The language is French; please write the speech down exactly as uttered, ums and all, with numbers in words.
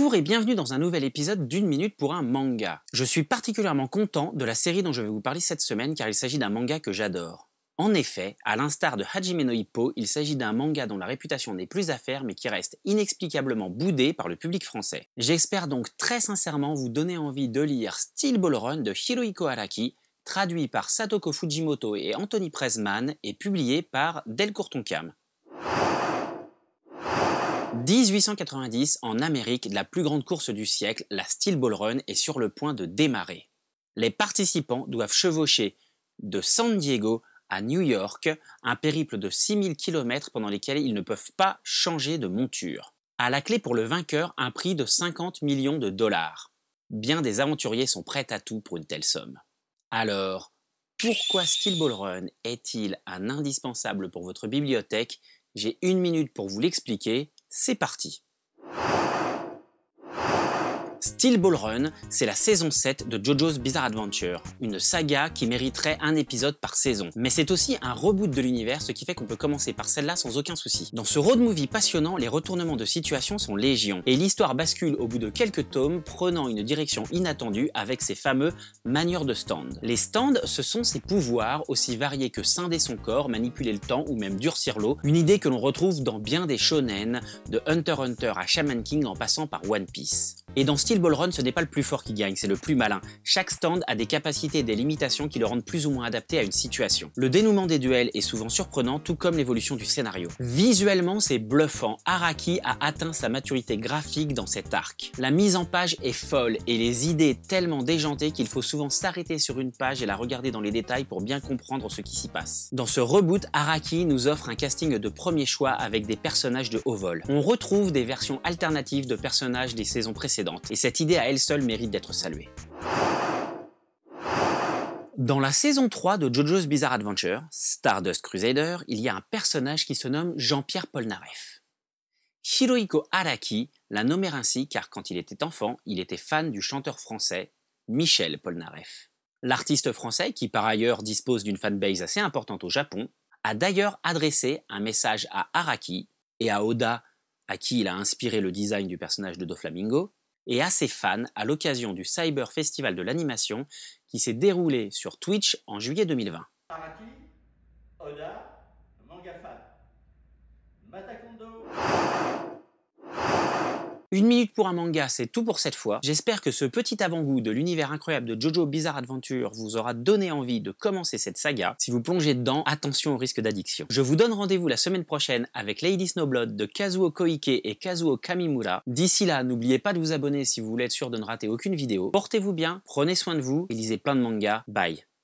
Bonjour et bienvenue dans un nouvel épisode d'une minute pour un manga. Je suis particulièrement content de la série dont je vais vous parler cette semaine car il s'agit d'un manga que j'adore. En effet, à l'instar de Hajime no Ippo, il s'agit d'un manga dont la réputation n'est plus à faire mais qui reste inexplicablement boudé par le public français. J'espère donc très sincèrement vous donner envie de lire Steel Ball Run de Hirohiko Araki, traduit par Satoko Fujimoto et Anthony Pressman et publié par Delcourt Tonkam. dix-huit cent quatre-vingt-dix, en Amérique, la plus grande course du siècle, la Steel Ball Run, est sur le point de démarrer. Les participants doivent chevaucher de San Diego à New York, un périple de six mille kilomètres pendant lesquels ils ne peuvent pas changer de monture. À la clé pour le vainqueur, un prix de cinquante millions de dollars. Bien des aventuriers sont prêts à tout pour une telle somme. Alors, pourquoi Steel Ball Run est-il un indispensable pour votre bibliothèque? J'ai une minute pour vous l'expliquer. C'est parti! Steel Ball Run, c'est la saison sept de JoJo's Bizarre Adventure, une saga qui mériterait un épisode par saison. Mais c'est aussi un reboot de l'univers, ce qui fait qu'on peut commencer par celle-là sans aucun souci. Dans ce road movie passionnant, les retournements de situation sont légion, et l'histoire bascule au bout de quelques tomes, prenant une direction inattendue avec ses fameux manieurs de stand. Les stands, ce sont ses pouvoirs, aussi variés que scinder son corps, manipuler le temps ou même durcir l'eau, une idée que l'on retrouve dans bien des shonen, de Hunter x Hunter à Shaman King en passant par One Piece. Et dans Steel Ball Run, ce n'est pas le plus fort qui gagne, c'est le plus malin. Chaque stand a des capacités et des limitations qui le rendent plus ou moins adapté à une situation. Le dénouement des duels est souvent surprenant, tout comme l'évolution du scénario. Visuellement, c'est bluffant. Araki a atteint sa maturité graphique dans cet arc. La mise en page est folle et les idées tellement déjantées qu'il faut souvent s'arrêter sur une page et la regarder dans les détails pour bien comprendre ce qui s'y passe. Dans ce reboot, Araki nous offre un casting de premier choix avec des personnages de haut vol. On retrouve des versions alternatives de personnages des saisons précédentes. Et cette idée à elle seule mérite d'être saluée. Dans la saison trois de JoJo's Bizarre Adventure, Stardust Crusader, il y a un personnage qui se nomme Jean-Pierre Polnareff. Hirohiko Araki l'a nommé ainsi car quand il était enfant, il était fan du chanteur français Michel Polnareff. L'artiste français, qui par ailleurs dispose d'une fanbase assez importante au Japon, a d'ailleurs adressé un message à Araki et à Oda, à qui il a inspiré le design du personnage de Doflamingo, et à ses fans à l'occasion du Cyber Festival de l'animation qui s'est déroulé sur Twitch en juillet deux mille vingt. Araki, Oda, manga fan. Matakondo. Une minute pour un manga, c'est tout pour cette fois. J'espère que ce petit avant-goût de l'univers incroyable de JoJo Bizarre Adventure vous aura donné envie de commencer cette saga. Si vous plongez dedans, attention au risque d'addiction. Je vous donne rendez-vous la semaine prochaine avec Lady Snowblood de Kazuo Koike et Kazuo Kamimura. D'ici là, n'oubliez pas de vous abonner si vous voulez être sûr de ne rater aucune vidéo. Portez-vous bien, prenez soin de vous et lisez plein de mangas. Bye!